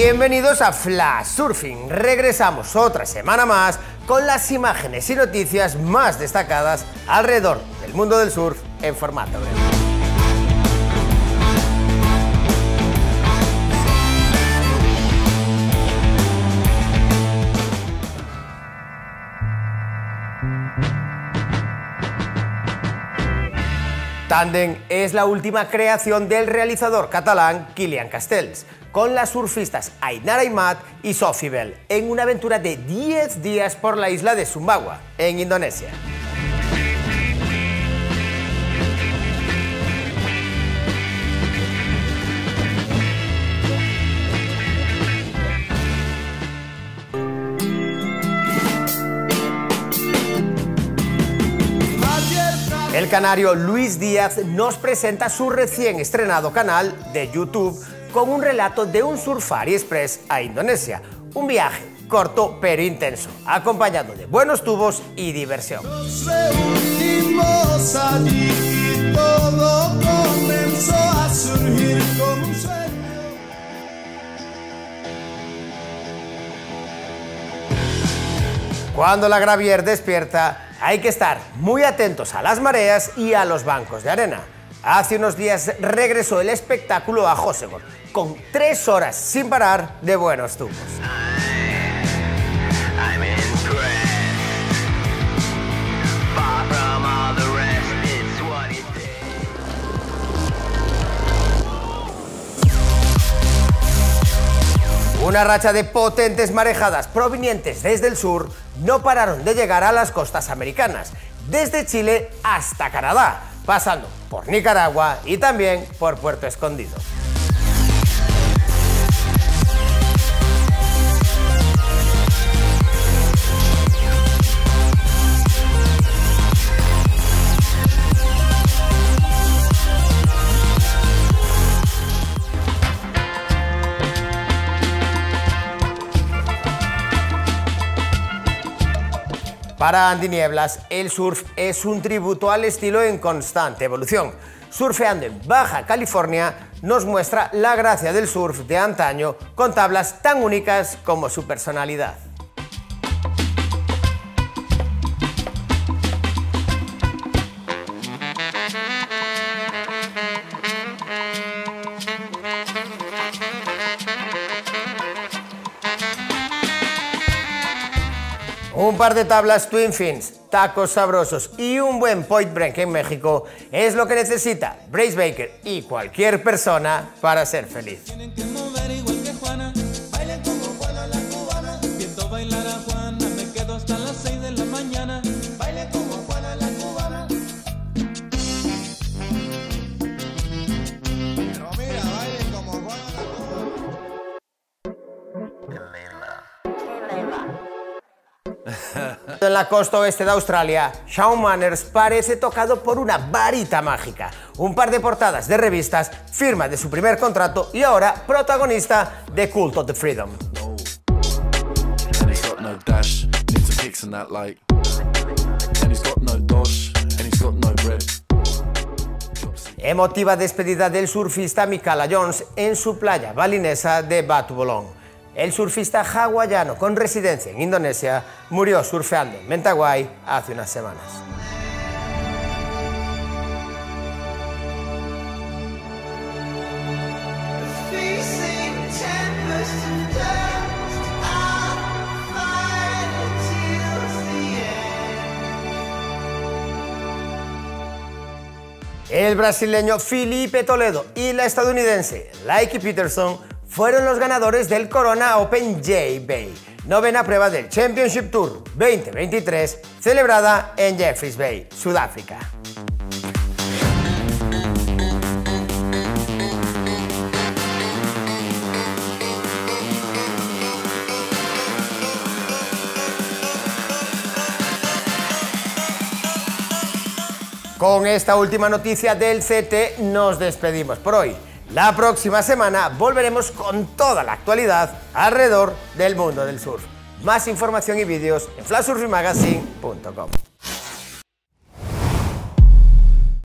Bienvenidos a Flash Surfing. Regresamos otra semana más con las imágenes y noticias más destacadas alrededor del mundo del surf en formato breve. Tandem es la última creación del realizador catalán Kilian Castells, con las surfistas Ainara Imad y Sophie Bell, en una aventura de 10 días por la isla de Sumbawa, en Indonesia. El canario Luis Díaz nos presenta su recién estrenado canal de YouTube con un relato de un Surfari Express a Indonesia. Un viaje corto pero intenso, acompañado de buenos tubos y diversión. Nos reunimos allí y todo comenzó a surgir como un sueño. Cuando la Gravier despierta, hay que estar muy atentos a las mareas y a los bancos de arena. Hace unos días regresó el espectáculo a Hossegor, con 3 horas sin parar de buenos tubos. Una racha de potentes marejadas provenientes desde el sur no pararon de llegar a las costas americanas, desde Chile hasta Canadá, pasando por Nicaragua y también por Puerto Escondido. Para Andy Nieblas, el surf es un tributo al estilo en constante evolución. Surfeando en Baja California nos muestra la gracia del surf de antaño con tablas tan únicas como su personalidad. Un par de tablas Twin Fins, tacos sabrosos y un buen point break en México es lo que necesita Brace Baker y cualquier persona para ser feliz. Tienen que mover igual que Juana, bailen como Juana la cubana. Viento bailar a Juana, me quedo hasta las 6 de la mañana. Bailen como Juana la cubana. Pero mira, bailen como Juana la cubana. En la costa oeste de Australia, Shaun Manners parece tocado por una varita mágica. Un par de portadas de revistas, firma de su primer contrato y ahora protagonista de Cult of the Freedom. Emotiva despedida del surfista Mikala Jones en su playa balinesa de Batu Bolong. El surfista hawaiano con residencia en Indonesia murió surfeando en Mentawai hace unas semanas. El brasileño Filipe Toledo y la estadounidense Laiki Peterson fueron los ganadores del Corona Open J-Bay, novena prueba del Championship Tour 2023, celebrada en Jeffreys Bay, Sudáfrica. Con esta última noticia del CT nos despedimos por hoy. La próxima semana volveremos con toda la actualidad alrededor del mundo del surf. Más información y vídeos en flashsurfingmagazine.com.